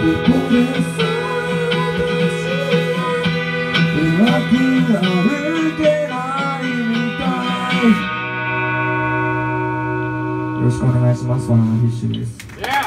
よろしくお願いします。バナナフィッシュです。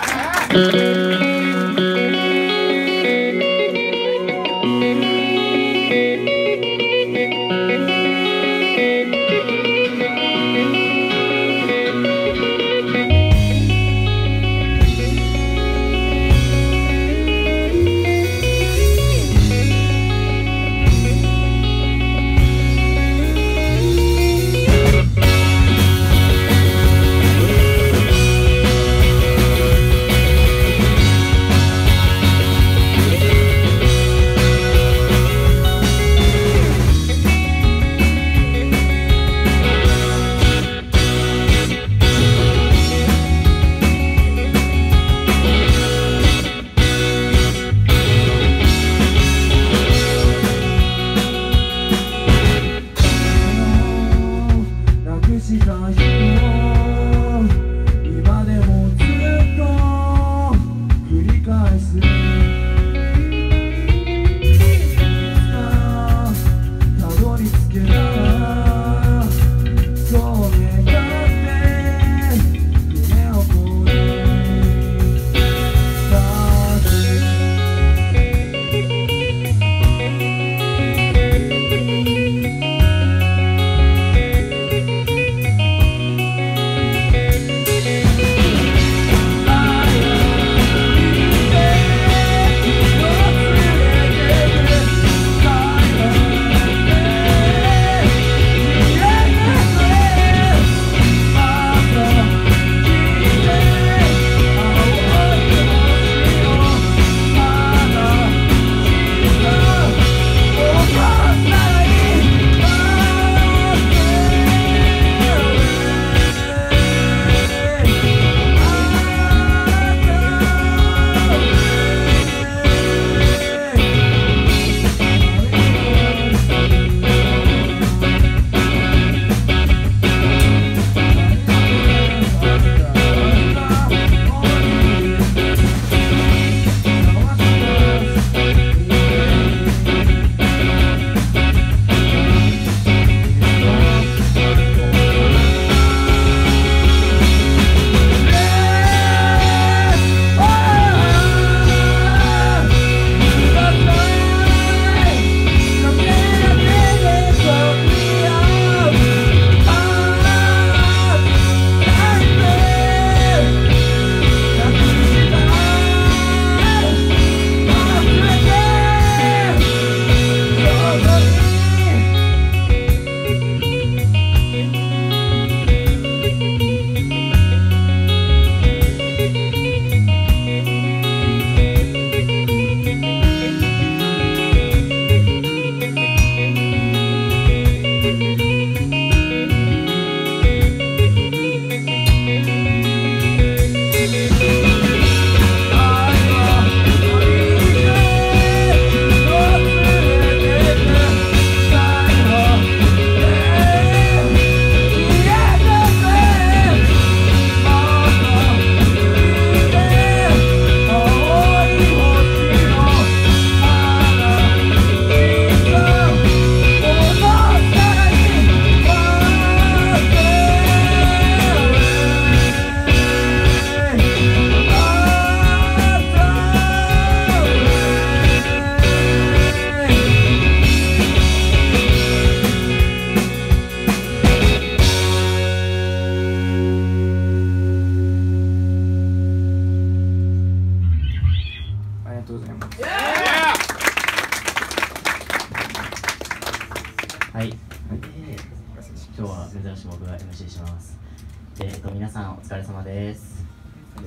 はい、今日は珍しく僕が MC します。皆さんお疲れ様です。はい、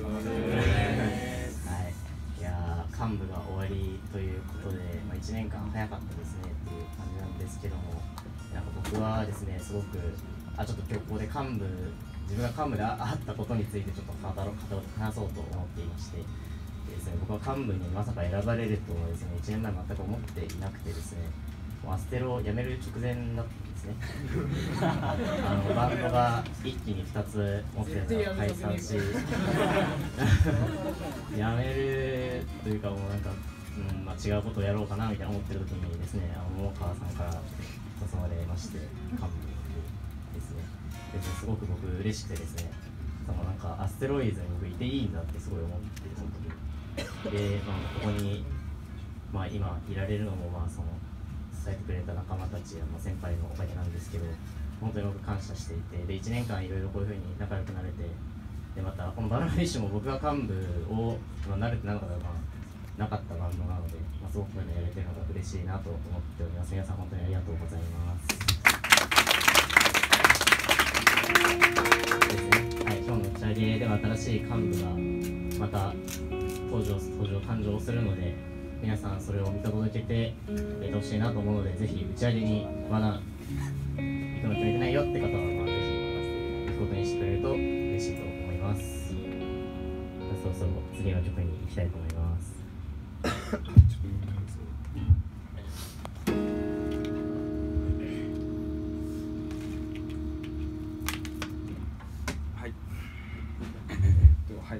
いやー、幹部が終わりということで、1年間早かったですねっていう感じなんですけども、なんか僕はですね、すごくちょっと今日ここで自分が幹部であったことについてちょっと話そうと思っていまして、ですね、僕は幹部にまさか選ばれるとはですね、1年前全く思っていなくてですね、アステロを辞める直前だったんですね。バンドが一気に2つ持ってるのが解散し辞めるというかもうなんか、違うことをやろうかなみたいな思ってる時にですね、桃川さんから誘われまして幹部ですね。すごく僕嬉しくてですね、なんかアステロイズに僕いていいんだってすごい思ってその時で、ここに、今いられるのも伝えてくれた仲間たちや先輩のおかげなんですけど、本当に僕感謝していて、で1年間いろいろこういう風に仲良くなれて、でまたこのバナナフィッシュも僕が幹部を、慣れてなかったなかったバンドなので、すごくこういうのやれてるのが嬉しいなと思っております。皆さん本当にありがとうございます。ですね、はい、今日の打ち上げでは新しい幹部がまた誕生するので、皆さんそれを見届けていてほしいなと思うので、ぜひ打ち上げにまだ行くの決めてないよって方は、ぜひ行くことにしてくれると嬉しいと思います。そろそろ次の曲に行きたいと思います。 はい。はい。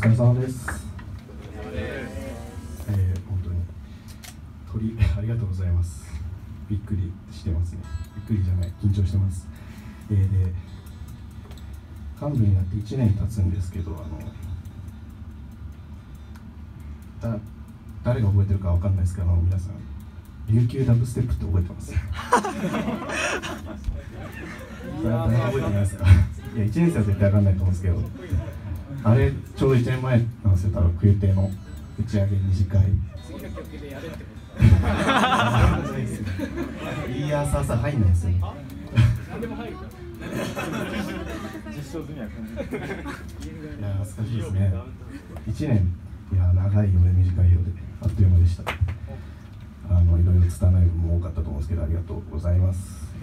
疲れ様です。本当にありがとうございます。びっくりしてますね。びっくりじゃない、緊張してます。で、幹部になって1年経つんですけど、誰が覚えてるかわかんないですけど、皆さん、琉球ダブステップって覚えてます？誰も覚えてないですか？いや、1年生は絶対わかんないと思うんですけど、あれ、ちょうど1年前なんですよ、多分冬亭の打ち上げ2次会。いや、さ入んないですよ。いや、懐かしいですね。1年、いや、長いようで短いようで、あっという間でした。いろいろ拙い部分も多かったと思うんですけど、ありがとうございます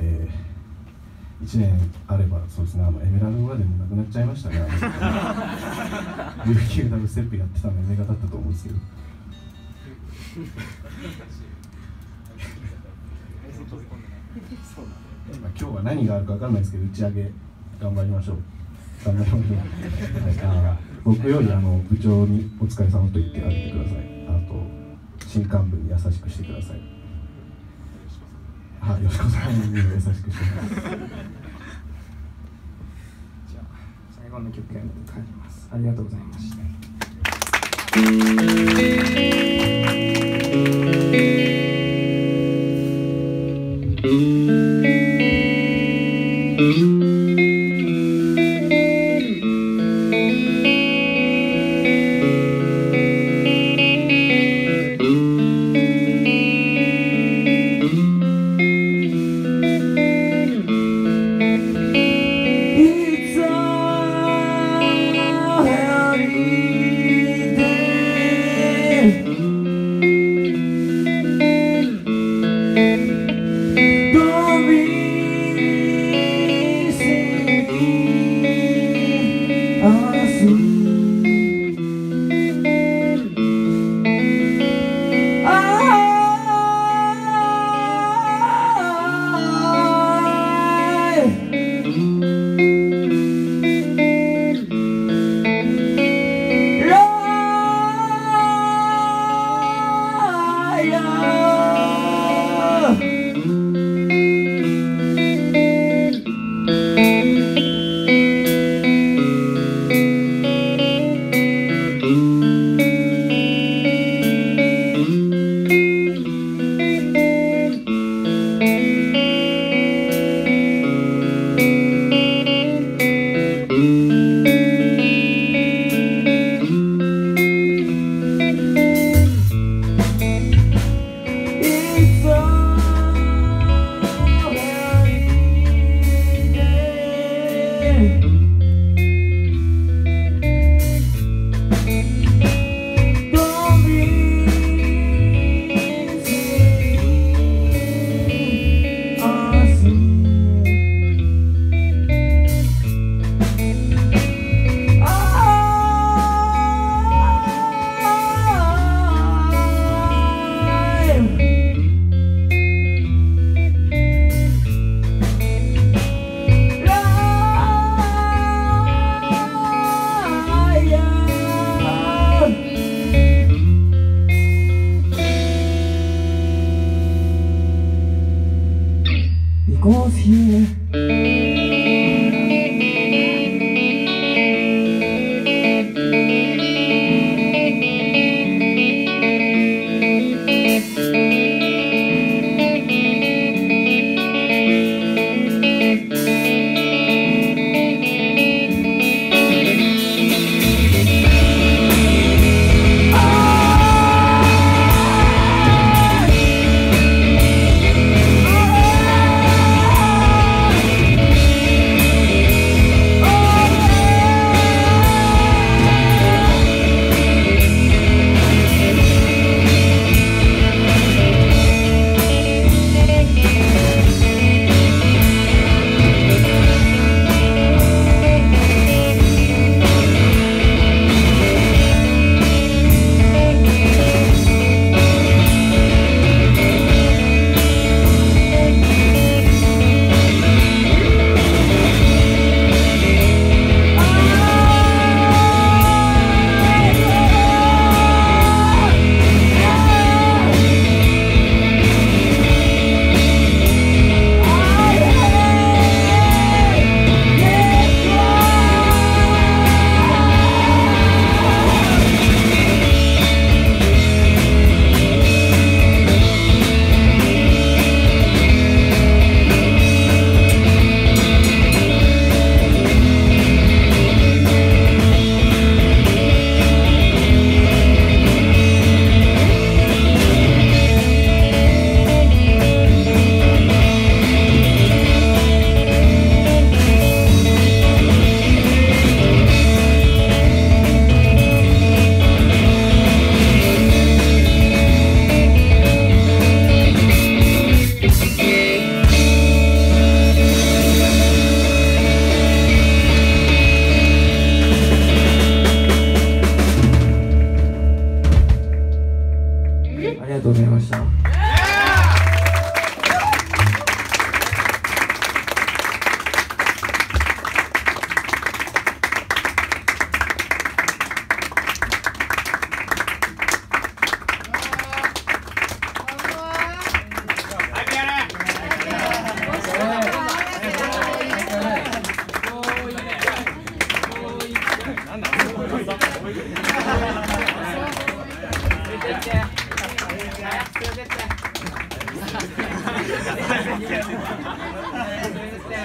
。1年あれば、そうですね、エメラルドガーデンもなくなっちゃいましたね。琉球ダブステップやってたの夢がだったと思うんですけど。今日は何があるか分かんないですけど、打ち上げ頑張りましょう。頑張りましょう。はい、僕より部長にお疲れ様と言ってあげてください。あと新幹部に優しくしてください。よしこさんに優しくしてください。 じゃあ最後の曲やめて帰ります。ありがとうございました。Don't be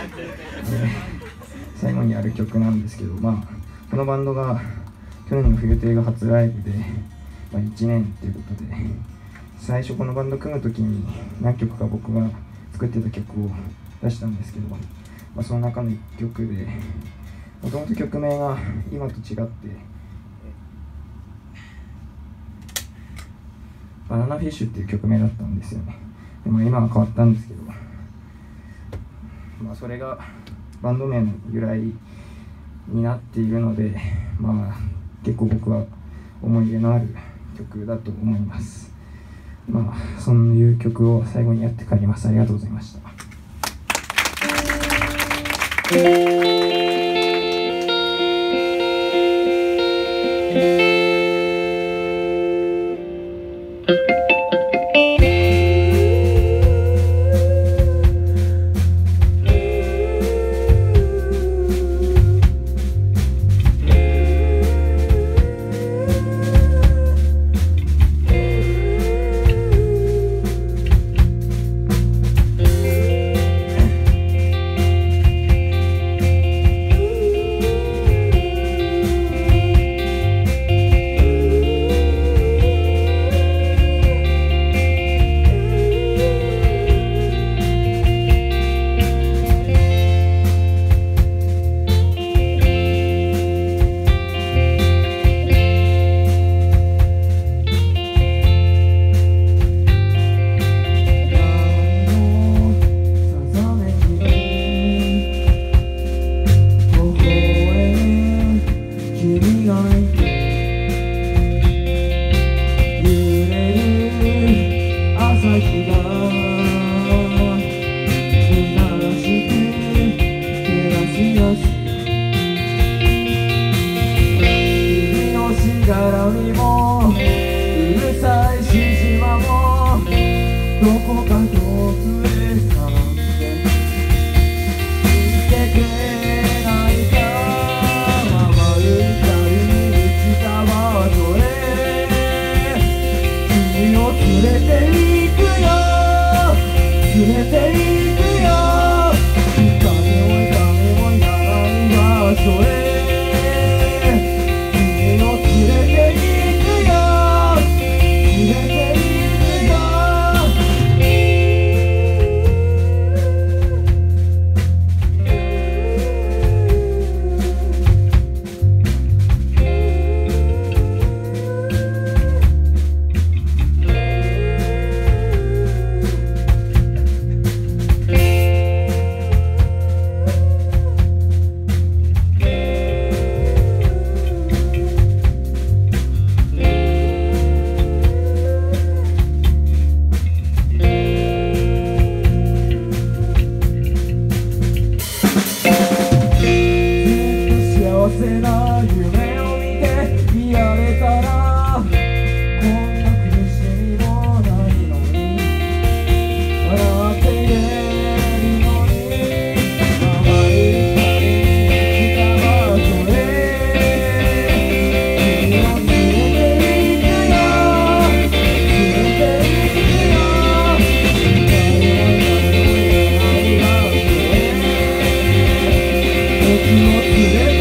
最後にやる曲なんですけど、このバンドが去年の冬亭が初ライブで、1年っていうことで、最初このバンド組む時に何曲か僕が作ってた曲を出したんですけど、その中の1曲で、もともと曲名が今と違ってバナナフィッシュっていう曲名だったんですよね。でも今は変わったんですけど、それがバンド名の由来になっているので、結構僕は思い入れのある曲だと思います。そういう曲を最後にやって帰ります。ありがとうございました。 時を連れて